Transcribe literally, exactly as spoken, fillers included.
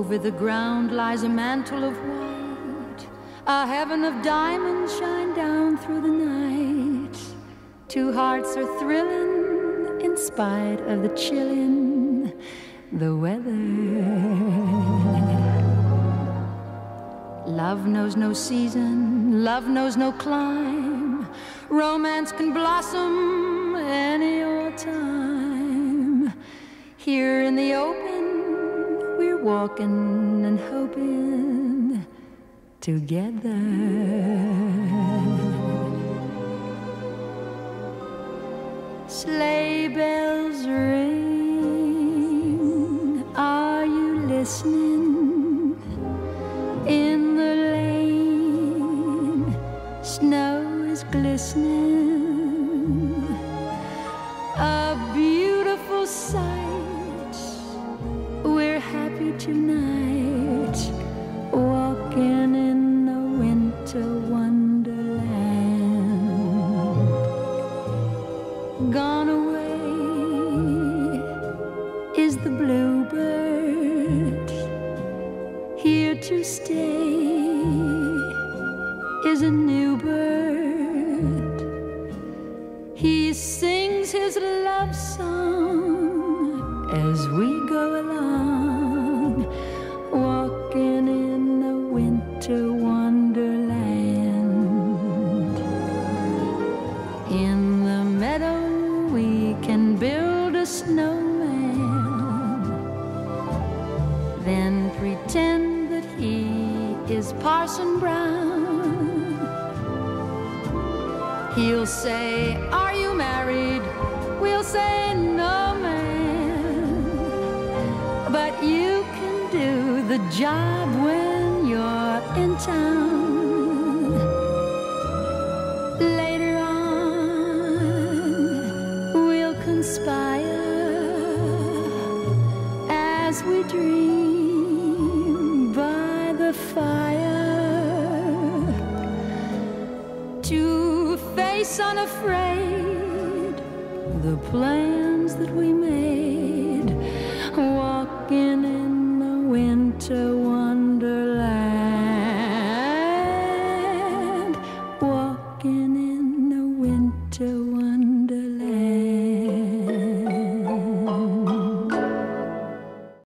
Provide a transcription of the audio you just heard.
Over the ground lies a mantle of white, a heaven of diamonds shine down through the night. Two hearts are thrilling in spite of the chillin' the weather. Love knows no season, love knows no clime. Romance can blossom any old time. Here in the open, we're walking and hoping together. Sleigh bells ring, are you listening? In the lane, snow is glistening. A beautiful sight, we're happy tonight, walking in a winter wonderland. Gone away is the bluebird, here to stay is a new bird. He sings his love song as we go along, walking in a winter wonderland. In the meadow we can build a snowman, then pretend that he is Parson Brown. He'll say, are you married? We'll say, no, man. But you can do the job when you're in town. Later on, we'll conspire as we dream by the fire to face unafraid the plans that we made, walking in the winter wonderland.